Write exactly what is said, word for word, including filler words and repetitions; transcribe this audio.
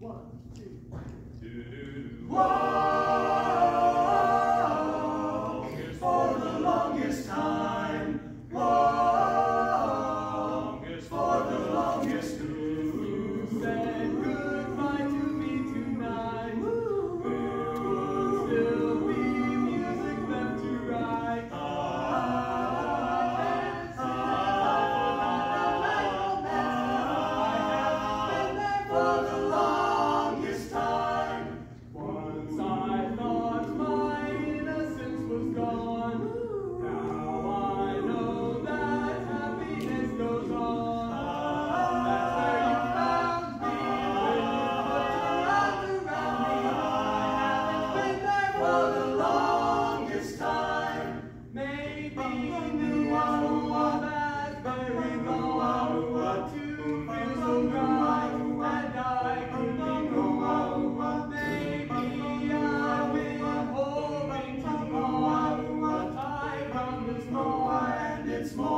One, two, three. Longest for the longest time. Longest for the longest who Said goodbye to me tonight. Will still be music left to write. I haven't been there for the longest time. Once I thought my innocence was gone. Now I know that happiness goes on. That's where you found me when you put your arms around me. I haven't been there for the longest time. Maybe you knew I was that very long to feel so right, and I couldn't ignore. Maybe I've been holding too long, but I found this more, and it's more.